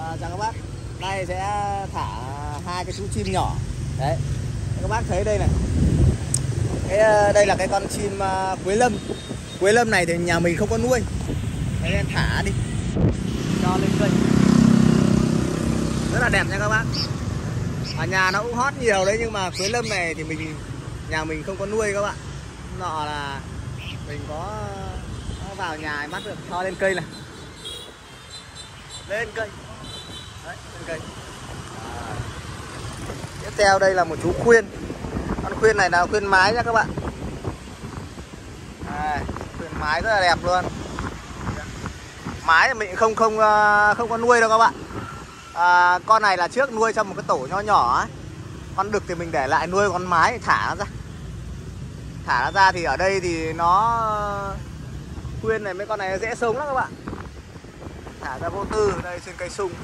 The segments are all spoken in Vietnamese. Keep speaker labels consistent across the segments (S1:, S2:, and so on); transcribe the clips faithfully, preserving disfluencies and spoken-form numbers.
S1: À, chào các bác. Nay sẽ thả hai cái chú chim nhỏ. Đấy. Các bác thấy đây này. Cái đây là cái con chim uh, quế lâm. Quế lâm này thì nhà mình không có nuôi. Thế nên thả đi. Cho lên kênh. Rất là đẹp nha các bác. Ở nhà nó cũng hót nhiều đấy, nhưng mà quế lâm này thì mình nhà mình không có nuôi các bạn. Nọ là mình có nó vào nhà bắt được, cho lên cây này. Lên cây. Đấy, lên cây. À. Tiếp theo đây là một chú khuyên. Con khuyên này là khuyên mái nha các bạn. À, khuyên mái rất là đẹp luôn. Mái thì mình không không không có nuôi đâu các bạn. À, con này là trước nuôi trong một cái tổ nho nhỏ ấy. Con đực thì mình để lại nuôi con mái, thả nó ra. Thả nó ra thì ở đây thì nó khuyên này, mấy con này dễ sống lắm các bạn. Thả ra vô tư, đây trên cây sung.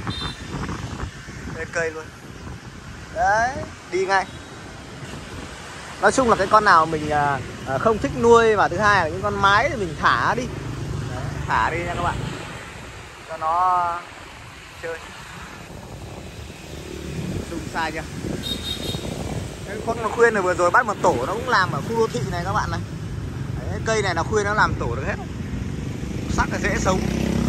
S1: Lên cây luôn. Đấy, đi ngay. Nói chung là cái con nào mình à, không thích nuôi, và thứ hai là những con mái thì mình thả đi. Đấy, thả đi nha các bạn. Cho nó chơi. Sung sai chưa? Cái con khuyên này vừa rồi bắt một tổ nó cũng làm ở khu đô thị này các bạn này. Đấy, cây này là khuyên nó làm tổ được hết. Sắc là dễ sống.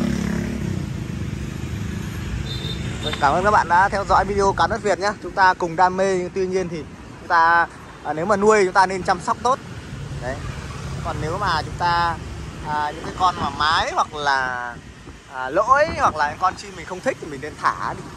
S1: Cảm ơn các bạn đã theo dõi video Cán Đất Việt nhé. Chúng ta cùng đam mê, nhưng tuy nhiên thì chúng ta à, nếu mà nuôi chúng ta nên chăm sóc tốt. Đấy. Còn nếu mà chúng ta à, những cái con mà mái hoặc là à, lỗi hoặc là những con chim mình không thích thì mình nên thả đi.